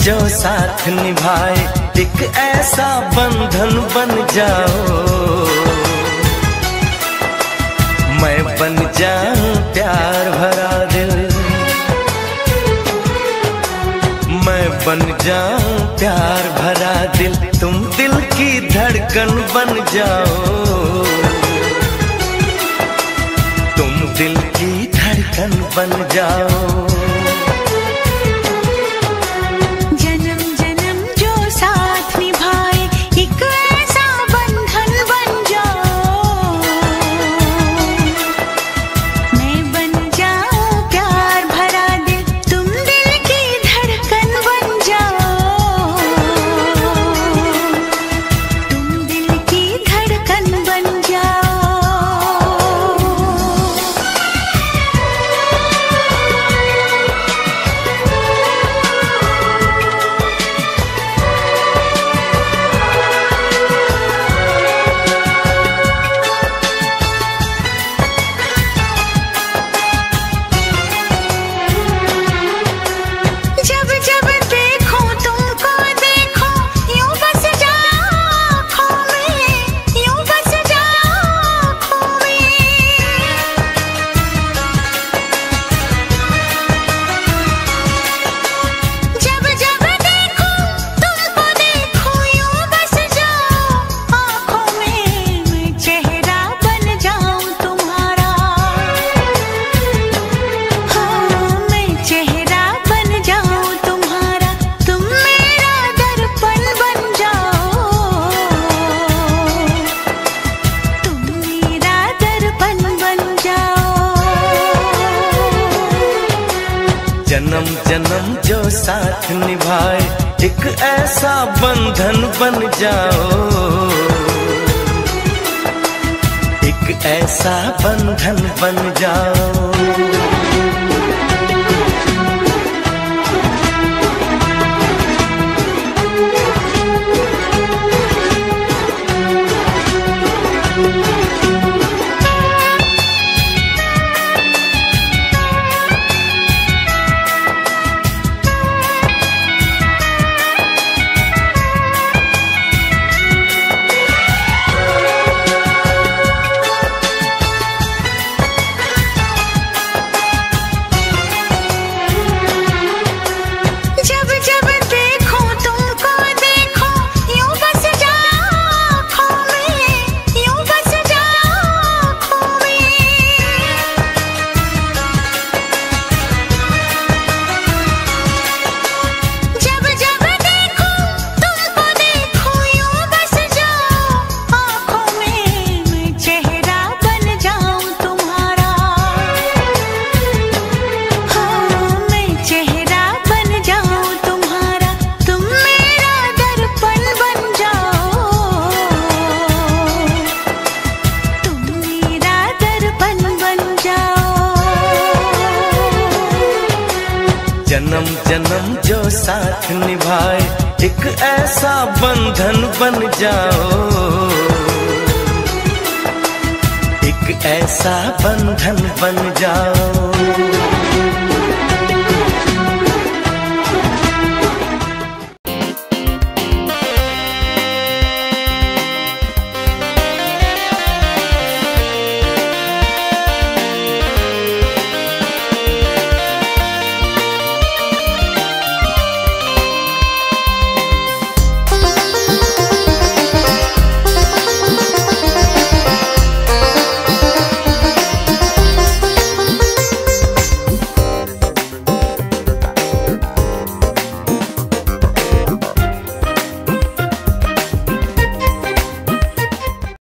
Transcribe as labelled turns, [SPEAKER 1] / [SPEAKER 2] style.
[SPEAKER 1] जो साथ निभाए, एक ऐसा बंधन बन जाओ। मैं बन जाऊं प्यार भरा दिल, मैं बन जाऊं प्यार भरा दिल, तुम दिल की धड़कन बन जाओ। तुम दिल की धड़कन बन जाओ।
[SPEAKER 2] जन्म जन्म जो साथ निभाए, एक ऐसा बंधन बन जाओ। मैं बन जाऊं प्यार भरा दिल, तुम दिल की धड़कन बन जाओ। तुम दिल की धड़कन बन जाओ। जब जब देखो तुमको देखो, यूं बस जाओ आँखों में, यूं बस जाओ आँखों में। जब जब देखो तुमको देखो, यूं बस जाओ आँखों में। मैं चेहरा बन जाऊं तुम्हारा, हाँ मैं चेहरा बन जाऊं तुम्हारा, तुम मेरा दर्पण बन जाओ। तुम मेरा दर्पण बन जाओ।
[SPEAKER 1] जन्म जन्म जो साथ निभाए, एक ऐसा बंधन बन जाओ। एक ऐसा बंधन बन जाओ।
[SPEAKER 2] जब जब देखो तुमको देखो, यूं बस जाओ आँखों में, यूं बस जाओ आँखों में। जब जब देखो तुमको देखो, यूं बस जाओ आँखों में। मैं चेहरा बन जाऊं तुम्हारा, हाँ मैं चेहरा बन जाऊं तुम्हारा, तुम मेरा दर्पण बन जाओ। तुम मेरा दर्पण बन जाओ।
[SPEAKER 1] जन्म जन्म जो साथ निभाए, एक ऐसा बंधन बन जाओ। एक ऐसा बंधन बन जाओ।